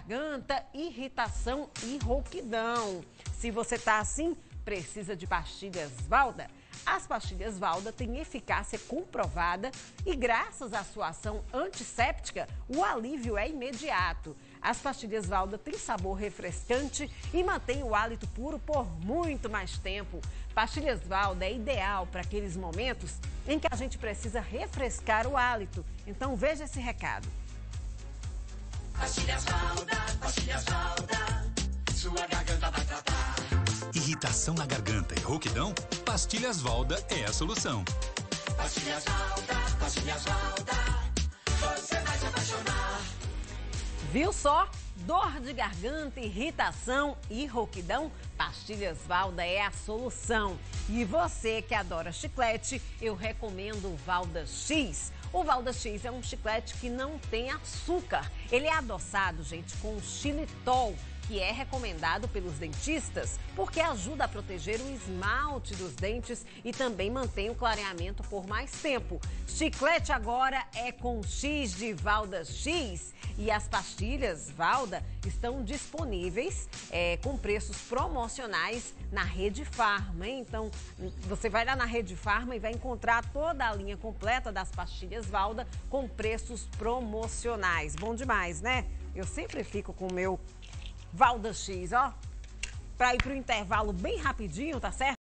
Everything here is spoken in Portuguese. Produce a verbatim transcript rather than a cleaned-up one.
garganta, irritação e rouquidão. Se você tá assim, precisa de pastilhas Valda. As pastilhas Valda têm eficácia comprovada e, graças à sua ação antisséptica, o alívio é imediato. As pastilhas Valda têm sabor refrescante e mantêm o hálito puro por muito mais tempo. Pastilhas Valda é ideal para aqueles momentos em que a gente precisa refrescar o hálito. Então veja esse recado. Pastilhas Valda, pastilhas Valda, sua garganta vai tratar. Irritação na garganta e rouquidão? Pastilhas Valda é a solução. Pastilhas Valda, pastilhas Valda, você vai se apaixonar. Viu só? Dor de garganta, irritação e rouquidão? Pastilhas Valda é a solução. E você que adora chiclete, eu recomendo o Valda X. O Valda X é um chiclete que não tem açúcar. Ele é adoçado, gente, com xilitol, que é recomendado pelos dentistas porque ajuda a proteger o esmalte dos dentes e também mantém o clareamento por mais tempo. Chiclete agora é com X de Valda X e as pastilhas Valda estão disponíveis é, com preços promocionais na Rede Farma, hein? Então, você vai lá na Rede Farma e vai encontrar toda a linha completa das pastilhas Valda com preços promocionais. Bom demais, né? Eu sempre fico com o meu Valda X, ó, para ir pro intervalo bem rapidinho, tá certo?